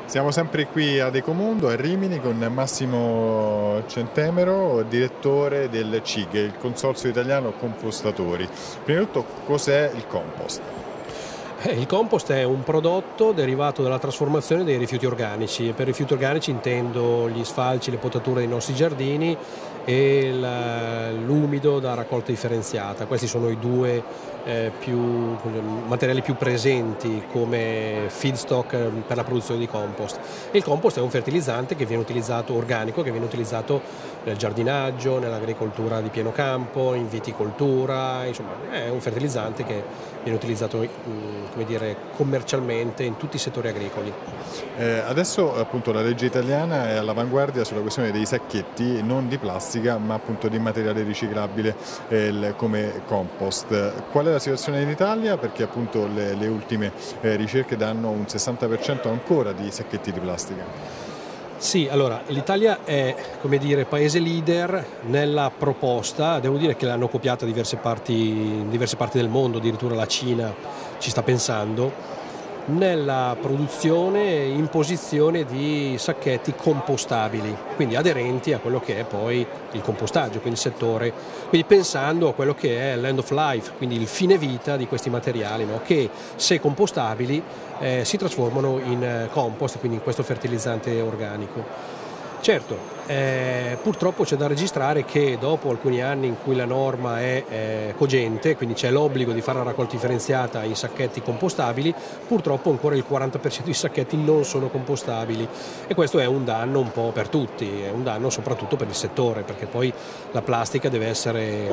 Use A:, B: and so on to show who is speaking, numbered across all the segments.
A: Siamo sempre qui ad Ecomundo, a Rimini, con Massimo Centemero, direttore del CIG, il Consorzio Italiano Compostatori. Prima di tutto, cos'è il compost?
B: Il compost è un prodotto derivato dalla trasformazione dei rifiuti organici, e per rifiuti organici intendo gli sfalci, le potature dei nostri giardini e l'umido da raccolta differenziata. Questi sono i due materiali più presenti come feedstock per la produzione di compost. E il compost è un fertilizzante che viene utilizzato, organico, che viene utilizzato nel giardinaggio, nell'agricoltura di pieno campo, in viticoltura, insomma è un fertilizzante che viene utilizzato commercialmente in tutti i settori agricoli.
A: Adesso appunto la legge italiana è all'avanguardia sulla questione dei sacchetti, non di plastica ma appunto di materiale riciclabile come compost. Qual è la situazione in Italia? Perché appunto le ultime ricerche danno un 60% ancora di sacchetti di plastica.
B: Sì, allora l'Italia è, paese leader nella proposta. Devo dire che l'hanno copiata in diverse parti del mondo, addirittura la Cina ci sta pensando, nella produzione e imposizione di sacchetti compostabili, quindi aderenti a quello che è poi il compostaggio, quindi il settore, quindi pensando a quello che è l'end of life, quindi il fine vita di questi materiali, no? Che se compostabili si trasformano in compost, quindi in questo fertilizzante organico. Certo, purtroppo c'è da registrare che dopo alcuni anni in cui la norma è cogente, quindi c'è l'obbligo di fare la raccolta differenziata in sacchetti compostabili, purtroppo ancora il 40% di sacchetti non sono compostabili, e questo è un danno un po' per tutti, è un danno soprattutto per il settore, perché poi la plastica deve essere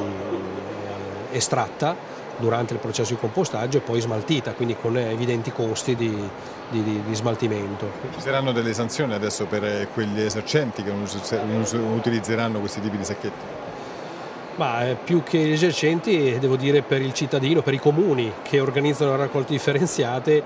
B: estratta durante il processo di compostaggio e poi smaltita, quindi con evidenti costi di smaltimento.
A: Ci saranno delle sanzioni adesso per quegli esercenti che non utilizzeranno questi tipi di sacchetti?
B: Ma più che gli esercenti, devo dire per il cittadino, per i comuni che organizzano le raccolte differenziate,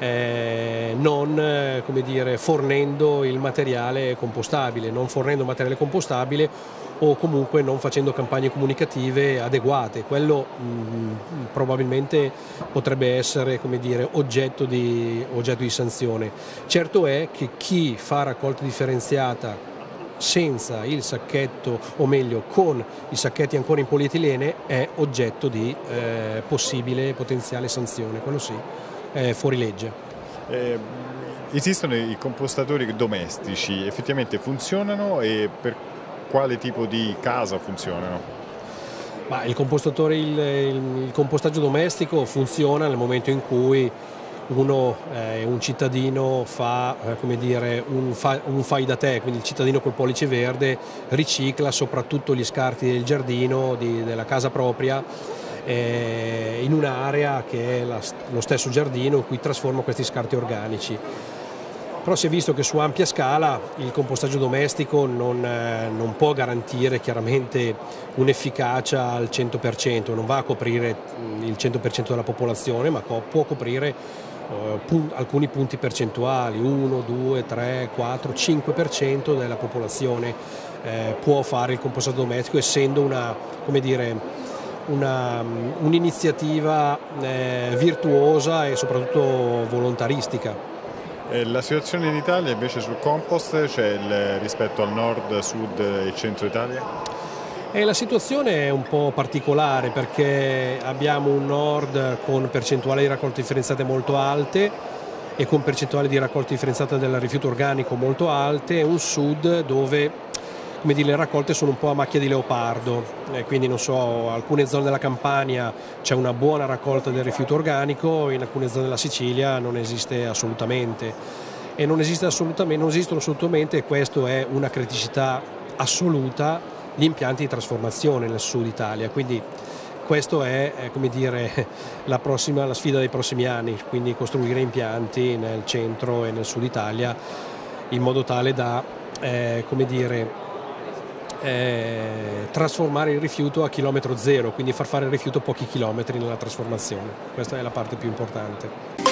B: non fornendo il materiale compostabile, non fornendo materiale compostabile o comunque non facendo campagne comunicative adeguate. Quello probabilmente potrebbe essere oggetto di sanzione. Certo è che chi fa raccolta differenziata senza il sacchetto, o meglio con i sacchetti ancora in polietilene, è oggetto di possibile potenziale sanzione, quello sì, è fuori legge.
A: Esistono i compostatori domestici, effettivamente funzionano, e per quale tipo di casa funzionano?
B: Ma il compostaggio domestico funziona nel momento in cui un cittadino fa un fai da te, quindi il cittadino col pollice verde ricicla soprattutto gli scarti del giardino, della casa propria, in un'area che è lo stesso giardino in cui trasforma questi scarti organici. Però si è visto che su ampia scala il compostaggio domestico non può garantire chiaramente un'efficacia al 100%, non va a coprire il 100% della popolazione, ma può coprire alcuni punti percentuali, 1, 2, 3, 4, 5% della popolazione può fare il compostaggio domestico, essendo un'iniziativa virtuosa e soprattutto volontaristica.
A: La situazione in Italia invece sul compost c'è rispetto al nord, sud e centro Italia?
B: La situazione è un po' particolare perché abbiamo un nord con percentuali di raccolte differenziate molto alte e con percentuali di raccolta differenziata del rifiuto organico molto alte, e un sud dove le raccolte sono un po' a macchia di leopardo, quindi non so, alcune zone della Campania c'è una buona raccolta del rifiuto organico, in alcune zone della Sicilia non esiste assolutamente, e non esistono assolutamente, e questo è una criticità assoluta, gli impianti di trasformazione nel sud Italia, quindi questo è la sfida dei prossimi anni, quindi costruire impianti nel centro e nel sud Italia in modo tale da trasformare il rifiuto a chilometro zero, quindi far fare il rifiuto pochi chilometri nella trasformazione. Questa è la parte più importante.